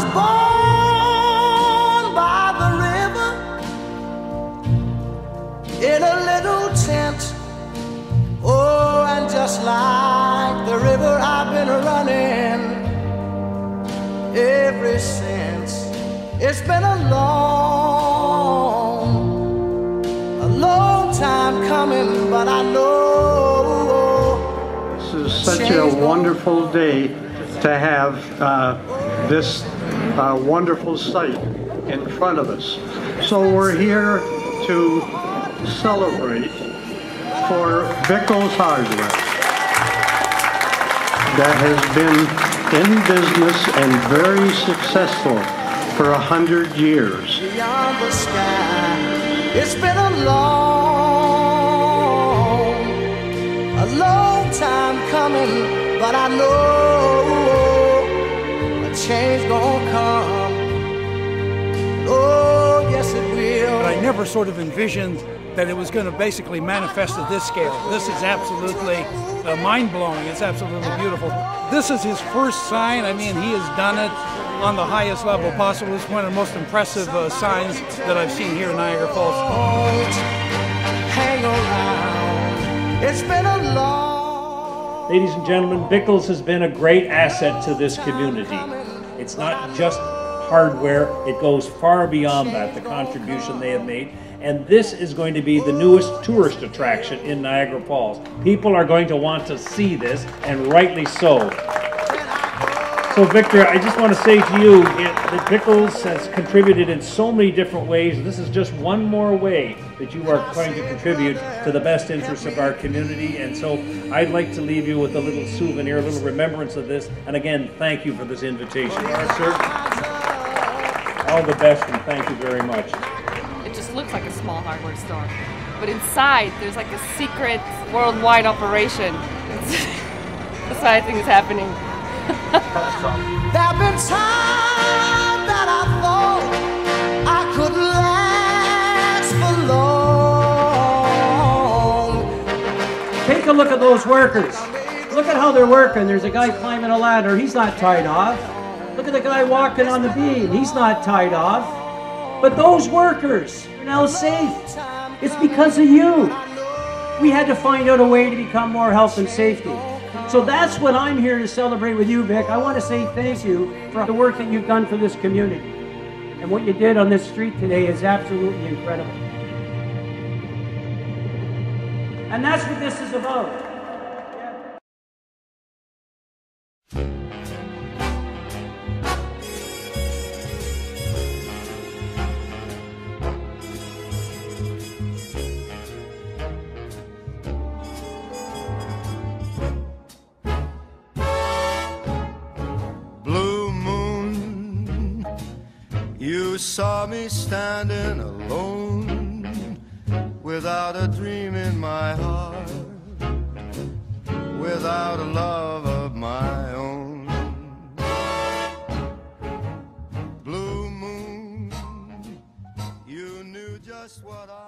born by the river in a little tent. Oh, and just like the river, I've been running ever since. It's been a long time coming, but I know this is such a wonderful day to have this wonderful site in front of us. So we're here to celebrate for Bickles Hardware that has been in business and very successful for 100 years. Beyond the sky, it's been a long time coming, but I know a change gonna come. Oh, yes it will. But I never sort of envisioned that it was going to basically manifest at this scale. This is absolutely mind-blowing. It's absolutely beautiful. This is his first sign. I mean, he has done it on the highest level possible. It's one of the most impressive signs that I've seen here in Niagara Falls. Hang around. It's been a long... Ladies and gentlemen, Bickles has been a great asset to this community. It's not just hardware, it goes far beyond that, the contribution they have made. And this is going to be the newest tourist attraction in Niagara Falls. People are going to want to see this, and rightly so. So Victor, I just want to say to you that Bickles has contributed in so many different ways. This is just one more way that you are going to contribute to the best interests of our community. And so I'd like to leave you with a little souvenir, a little remembrance of this. And again, thank you for this invitation. Sir, all the best and thank you very much. It just looks like a small hardware store, but inside there's like a secret worldwide operation. That's why I think it's happening. There've been times that I thought I could last for long. Take a look at those workers. Look at how they're working. There's a guy climbing a ladder. He's not tied off. Look at the guy walking on the beam. He's not tied off. But those workers are now safe. It's because of you. We had to find out a way to become more health and safety. So that's what I'm here to celebrate with you, Vic. I want to say thank you for the work that you've done for this community. And what you did on this street today is absolutely incredible. And that's what this is about. You saw me standing alone, without a dream in my heart, without a love of my own. Blue moon, you knew just what I